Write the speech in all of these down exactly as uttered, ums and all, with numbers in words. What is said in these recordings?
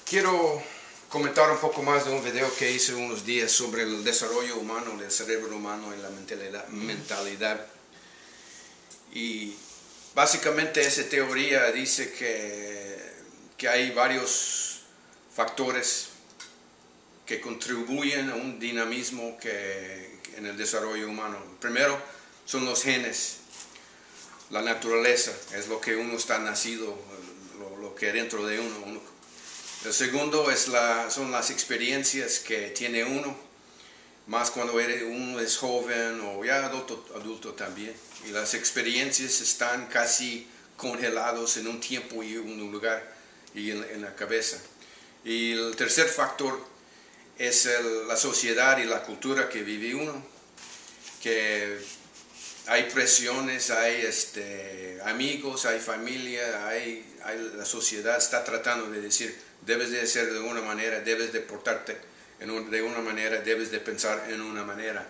Quiero comentar un poco más de un video que hice unos días sobre el desarrollo humano, del cerebro humano y la mentalidad. mentalidad. Y básicamente esa teoría dice que, que hay varios factores que contribuyen a un dinamismo que, en el desarrollo humano. Primero son los genes, la naturaleza, es lo que uno está nacido, lo, lo que dentro de uno. uno El segundo es la, son las experiencias que tiene uno, más cuando uno es joven o ya adulto, adulto también. Y las experiencias están casi congelados en un tiempo y un lugar y en, en la cabeza. Y el tercer factor es el, la sociedad y la cultura que vive uno, que hay presiones, hay este, amigos, hay familia, hay, hay, la sociedad está tratando de decir, debes de ser de una manera, debes de portarte en un, de una manera, debes de pensar en una manera.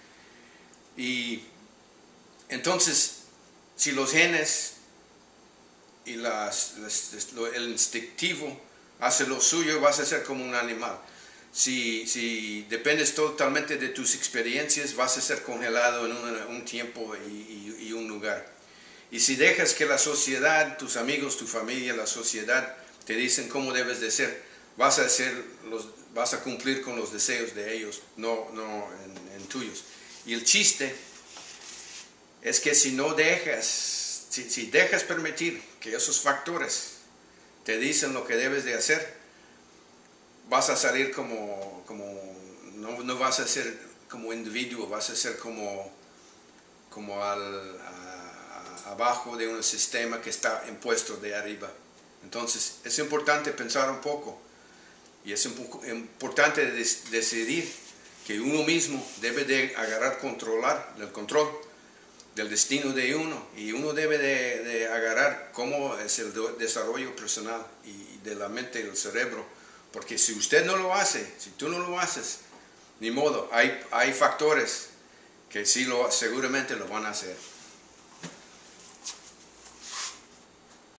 Y entonces, si los genes y las, las, lo, el instintivo hace lo suyo, vas a ser como un animal. Si, si dependes totalmente de tus experiencias, vas a ser congelado en un, un tiempo y, y, y un lugar. Y si dejas que la sociedad, tus amigos, tu familia, la sociedad te dicen cómo debes de ser, vas a, ser los, vas a cumplir con los deseos de ellos, no, no en, en tuyos. Y el chiste es que si no dejas, si, si dejas permitir que esos factores te dicen lo que debes de hacer, vas a salir como, como no, no vas a ser como individuo, vas a ser como, como al, a, a, abajo de un sistema que está impuesto de arriba. Entonces es importante pensar un poco y es un poco importante des, decidir que uno mismo debe de agarrar, controlar el control del destino de uno, y uno debe de, de agarrar cómo es el desarrollo personal y de la mente y el cerebro. Porque si usted no lo hace, si tú no lo haces, ni modo, hay, hay factores que sí lo, seguramente lo van a hacer.